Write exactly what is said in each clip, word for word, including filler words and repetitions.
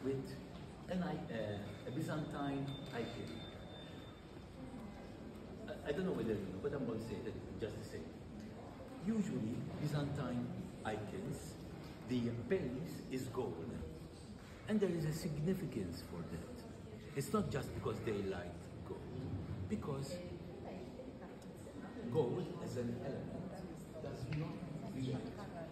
with an, uh, a Byzantine icon. I, I don't know whether you know, but I'm going to say it just the same. Usually, Byzantine icons, the base is gold, and there is a significance for that. It's not just because they like gold, because gold as an element does not react.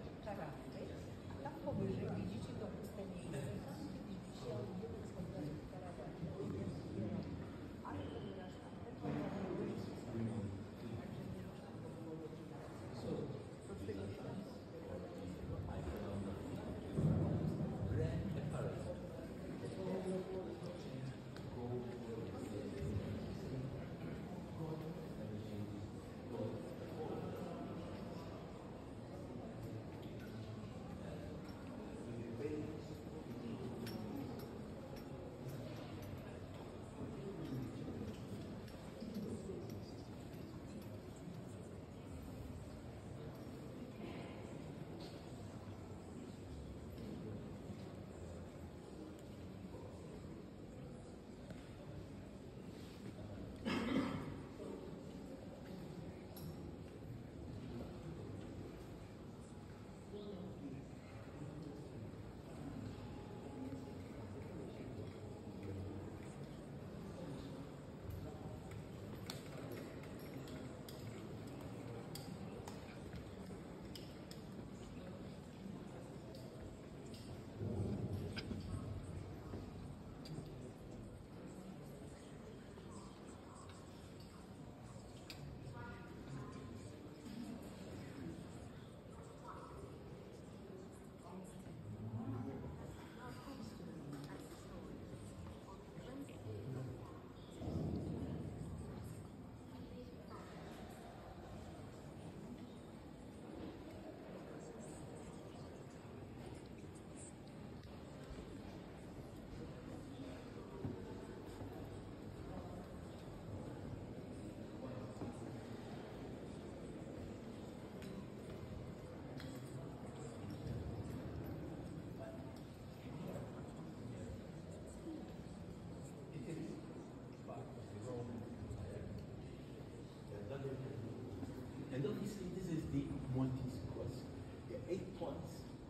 And obviously this is the Maltese cross. The eight points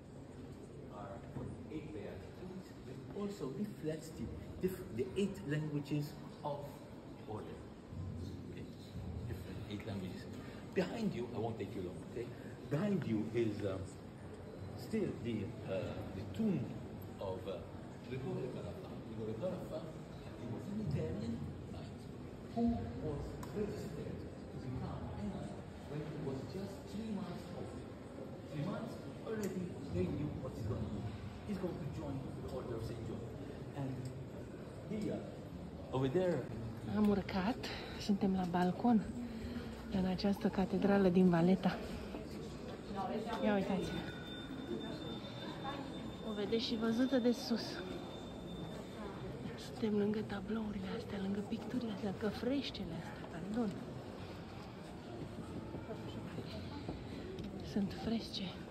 are eight beatitudes. It also reflects the, the eight languages of order. Okay? Different eight languages. Behind you, I won't take you long, okay? Behind you is um, still the, uh, the tomb of uh, Grigore Carafa. Grigore Carafa, he was an Italian knight who was registered to become a knight when he was just three months old. Three months, already they knew what he's going to do. He's going to join the Order of Saint John. And here, over there. Am urcat, suntem la balcon, în această catedrală din Valeta. Ia uitați. O vedeți și văzută de sus. Suntem lângă tablourile astea, lângă picturile astea, lângă freștele astea, pardon. Sunt fresce.